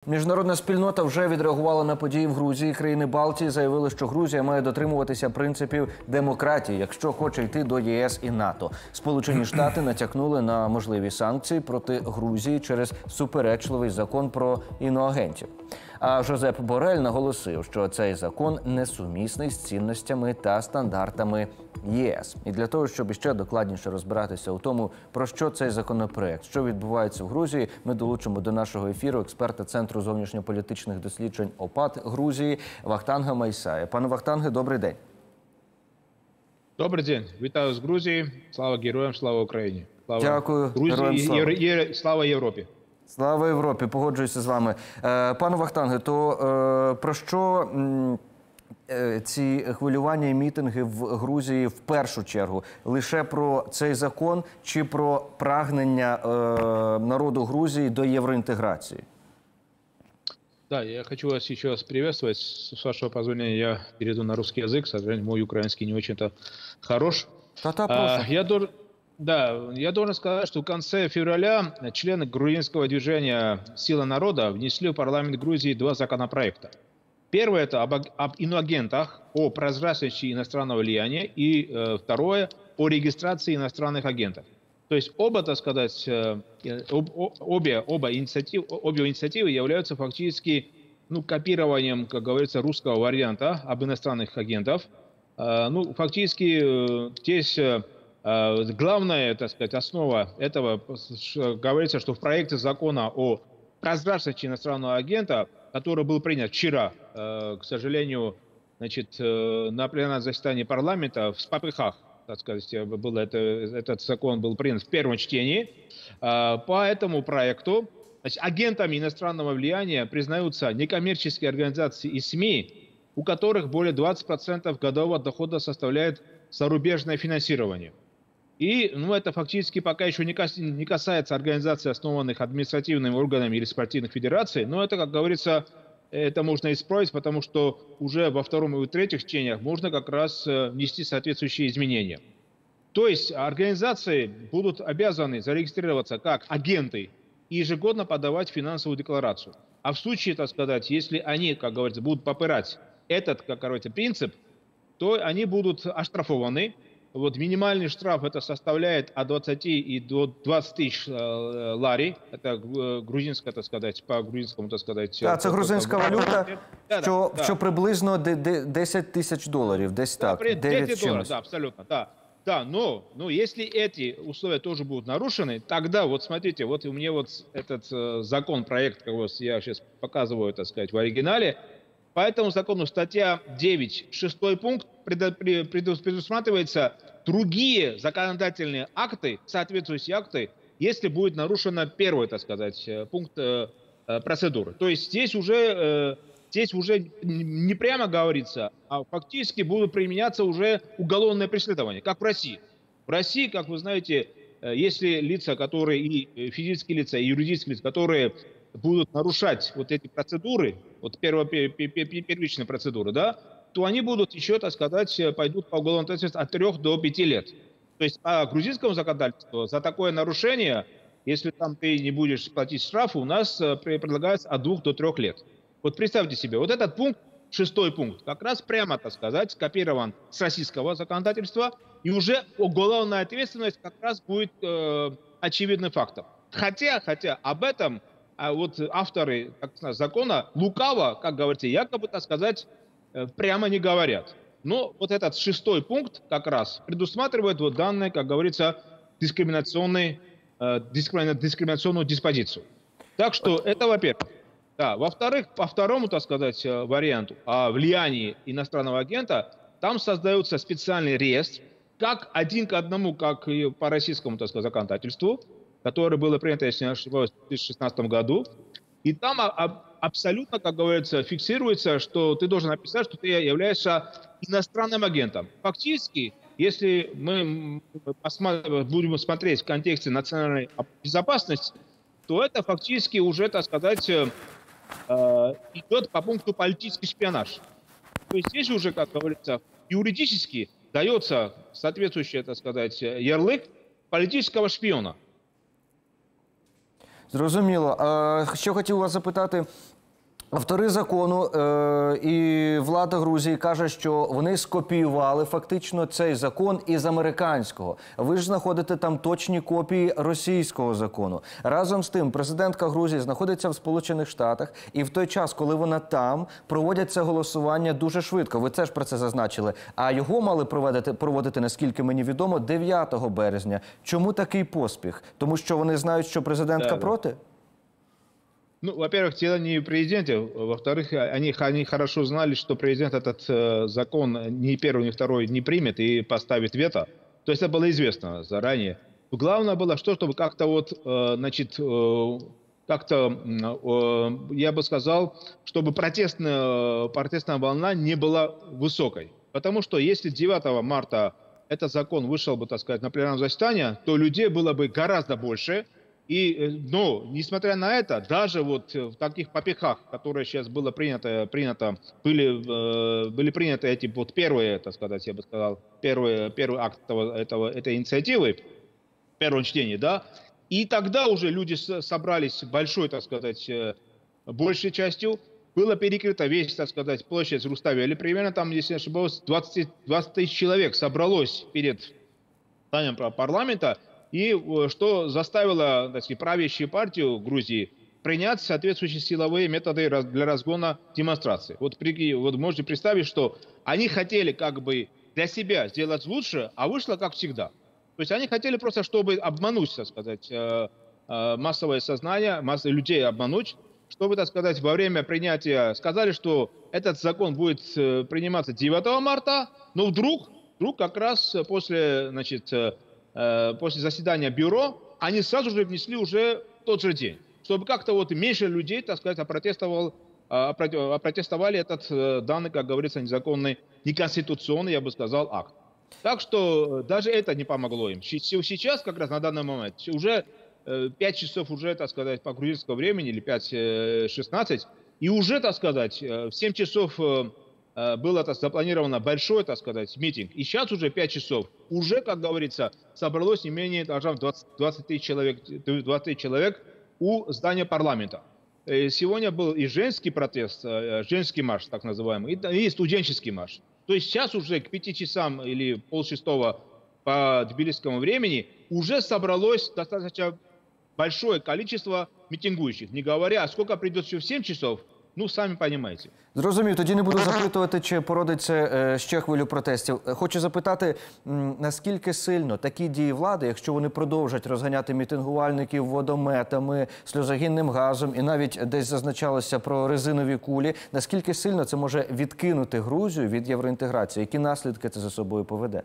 Міжнародна спільнота вже відреагувала на події в Грузії. Країни Балтії заявили, що Грузія має дотримуватися принципів демократії, якщо хоче йти до ЄС і НАТО. Сполучені Штати натякнули на можливі санкції проти Грузії через суперечливий закон про іноагентів. А Жозеп Борель наголосив, що цей закон несумісний з цінностями та стандартами ЄС. І для того, щоб іще докладніше розбиратися у тому, про що цей законопроект, що відбувається в Грузії, ми долучимо до нашого ефіру експерта Центру зовнішньополітичних досліджень ОПАТ Грузії Вахтанга Майсая. Пане Вахтанге, добрий день. Добрий день. Вітаю з Грузії. Слава героям, слава Україні. Слава Дякую. Грузії, слава Європі. Слава Європі, погоджуюся з вами. Пане Вахтанге, то про що ці хвилювання і мітинги в Грузії в першу чергу? Лише про цей закон чи про прагнення народу Грузии до евроинтеграции? Да, я хочу вас еще раз приветствовать. С вашего позволения я перейду на русский язык. К сожалению, мой украинский не очень-то хорош. Я должен сказать, что в конце февраля члены грузинского движения «Сила народа» внесли в парламент Грузии два законопроекта. Первое – это об иноагентах, о прозрачности иностранного влияния, и второе – о регистрации иностранных агентов. То есть оба, так сказать, обе инициативы являются фактически копированием, как говорится, русского варианта об иностранных агентов. Фактически здесь главная, так сказать, основа этого, говорится, что в проекте закона о прозрачности иностранного агента, который был принят вчера, к сожалению, на пленарном заседании парламента в попыхах, так сказать, этот закон был принят в первом чтении. По этому проекту агентами иностранного влияния признаются некоммерческие организации и СМИ, у которых более 20% годового дохода составляет зарубежное финансирование. И это фактически пока еще не касается организаций, основанных административными органами или спортивных федераций, но это, как говорится, это можно исправить, потому что уже во втором и третьих чтениях можно как раз внести соответствующие изменения. То есть организации будут обязаны зарегистрироваться как агенты и ежегодно подавать финансовую декларацию. А в случае, так сказать, если они, как говорится, будут попирать этот, как говорится, принцип, то они будут оштрафованы. Минимальный штраф это составляет от 20 и до 20 тисяч лари. Это грузинська, так сказать, по грузинському, так сказать. Так, це грузинська валюта, що приблизно 10 тисяч доларів, десь так, 9 чимось. Да, абсолютно, да. Да, но если эти условия тоже будут нарушены, тогда, вот смотрите, вот у меня вот этот законопроект, как вот я сейчас показываю, так сказать, в оригинале, по этому закону статья 9, 6 пункт предусматривается другие законодательные акты, соответствующие акты, если будет нарушено первый, так сказать, пункт процедуры. То есть здесь уже не прямо говорится, а фактически будут применяться уже уголовное преследование, как в России. В России, как вы знаете, если лица, которые и физические лица, и юридические лица, которые будут нарушать вот эти процедуры, вот первичные процедуры, да, то они будут еще, так сказать, пойдут по уголовному ответственности от 3 до 5 лет. То есть по грузинскому законодательству за такое нарушение, если там ты не будешь платить штрафы, у нас предлагается от 2 до 3 лет. Вот представьте себе, вот этот пункт, 6 пункт, как раз прямо, так сказать, скопирован с российского законодательства, и уже уголовная ответственность как раз будет очевидным фактом. Хотя об этом вот авторы закона лукаво, как говорится, якобы, так сказать, прямо не говорят. Но вот этот 6 пункт как раз предусматривает вот данные, как говорится, дискриминационную диспозицию. Так что это во-первых. Да. Во-вторых, по второму, так сказать, варианту о влиянии иностранного агента, там создается специальный реестр, как один к одному, как и по российскому, так сказать, законодательству, которое было принято, если не ошибаюсь, в 2016 году. И там абсолютно, как говорится, фиксируется, что ты должен написать, что ты являешься иностранным агентом. Фактически, если мы будем смотреть в контексте национальной безопасности, то это фактически уже, так сказать, идет по пункту политический шпионаж. То есть здесь уже, как говорится, юридически дается соответствующий, так сказать, ярлык политического шпиона. Зрозуміло. Що хотів вас запитати, Автори закону і влада Грузії каже, що вони скопіювали фактично цей закон із американського. Ви ж знаходите там точні копії російського закону. Разом з тим, президентка Грузії знаходиться в Сполучених Штатах, і в той час, коли вона там, проводять це голосування дуже швидко. Ви теж про це зазначили. А його мали проводити, наскільки мені відомо, 9 березня. Чому такий поспіх? Тому що вони знають, що президентка проти? Ну, во-первых, дело не в президенте. Во-вторых, они хорошо знали, что президент этот закон ни первый, ни второй не примет и поставит вето. То есть это было известно заранее. Главное было, чтобы как-то вот, значит, я бы сказал, чтобы протестная волна не была высокой. Потому что если 9 марта этот закон вышел бы, так сказать, на пленарное заседание, то людей было бы гораздо больше. Но, несмотря на это, даже вот в таких попихах, которые сейчас были приняты эти вот первые, так сказать, я бы сказал, первый акт этой инициативы, в первом чтении, да, и тогда уже люди собрались большой, так сказать, большей частью, было перекрыто весь, так сказать, площадь Руставели, примерно там, если не ошибаюсь, 20 тысяч человек собралось перед зданием парламента, и что заставило, так сказать, правящую партию Грузии принять соответствующие силовые методы для разгона демонстраций. Вот можете представить, что они хотели как бы для себя сделать лучше, а вышло как всегда. То есть они хотели просто, чтобы обмануть, так сказать, массовое сознание, массу людей обмануть, чтобы, так сказать, во время принятия сказали, что этот закон будет приниматься 9 марта, но вдруг как раз после, значит, после заседания бюро, они сразу же внесли уже в тот же день, чтобы как-то вот меньше людей, так сказать, опротестовали этот данный, как говорится, незаконный, неконституционный, я бы сказал, акт. Так что даже это не помогло им. Сейчас, как раз на данный момент, уже 5 часов уже, так сказать, по грузинскому времени, или 5:16, и уже, так сказать, в 7 часов было запланировано большой, так сказать, митинг. И сейчас уже 5 часов. Уже, как говорится, собралось не менее 20 тысяч человек у здания парламента. Сегодня был и женский протест, женский марш, так называемый, и студенческий марш. То есть сейчас уже к 5 часам или 5:30 по тбилисскому времени уже собралось достаточно большое количество митингующих. Не говоря, сколько придет еще в 7 часов, ну, самі розумієте. Зрозумів. Тоді не буду запитувати, чи породиться ще хвилю протестів. Хочу запитати, наскільки сильно такі дії влади, якщо вони продовжать розганяти мітингувальників водометами, сльозогінним газом і навіть десь зазначалося про резинові кулі, наскільки сильно це може відкинути Грузію від євроінтеграції? Які наслідки це за собою поведе?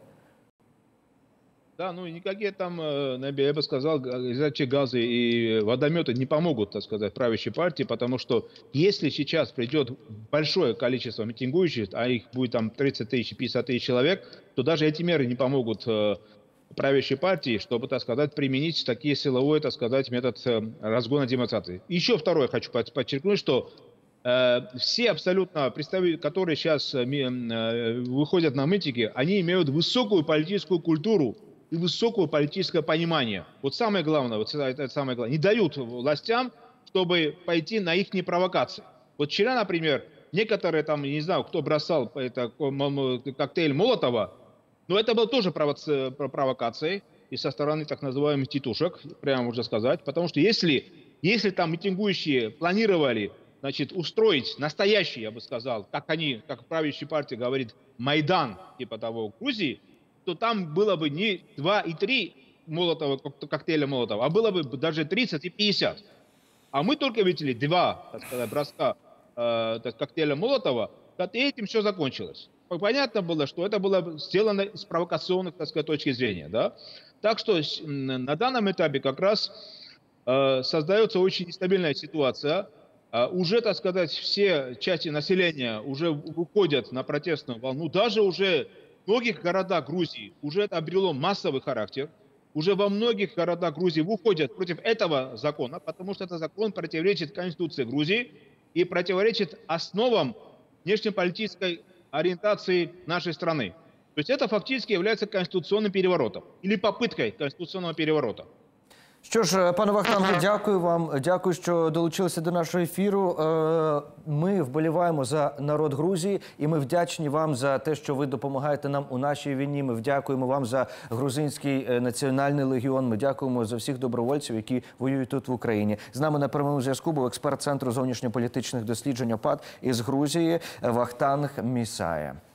Да, ну никакие там, я бы сказал, горячие газы и водометы не помогут, так сказать, правящей партии, потому что если сейчас придет большое количество митингующих, а их будет там 30 тысяч, 50 тысяч человек, то даже эти меры не помогут правящей партии, чтобы, так сказать, применить такие силовой, так сказать, метод разгона демонстрации. Еще второе хочу подчеркнуть, что все абсолютно представители, которые сейчас выходят на митинги, они имеют высокую политическую культуру и высокое политическое понимание. Вот самое главное, это самое главное, не дают властям, чтобы пойти на их провокации. Вот вчера, например, некоторые там, не знаю, кто бросал коктейль Молотова, но это было тоже провокацией и со стороны так называемых титушек, прямо можно сказать, потому что если там митингующие планировали, значит, устроить настоящий, я бы сказал, как правящая партия говорит, Майдан, типа того, в Грузии, то там было бы не 2 и 3 коктейля Молотова, а было бы даже 30 и 50. А мы только видели 2, так сказать, броска коктейля Молотова, и этим все закончилось. Понятно было, что это было сделано с провокационных, так сказать, точки зрения. Да? Так что на данном этапе как раз создается очень нестабильная ситуация. Уже, так сказать, все части населения уже выходят на протестную волну. Даже уже в многих городах Грузии уже это обрело массовый характер. Уже во многих городах Грузии выходят против этого закона, потому что этот закон противоречит Конституции Грузии и противоречит основам внешнеполитической ориентации нашей страны. То есть это фактически является конституционным переворотом или попыткой конституционного переворота. Що ж, пане Вахтанге, дякую вам. Дякую, що долучилися до нашого ефіру. Ми вболіваємо за народ Грузії, і ми вдячні вам за те, що ви допомагаєте нам у нашій війні. Ми дякуємо вам за Грузинський національний легіон. Ми дякуємо за всіх добровольців, які воюють тут в Україні. З нами на прямому зв'язку був експерт Центру зовнішньополітичних досліджень ОПАД із Грузії Вахтанг Місая.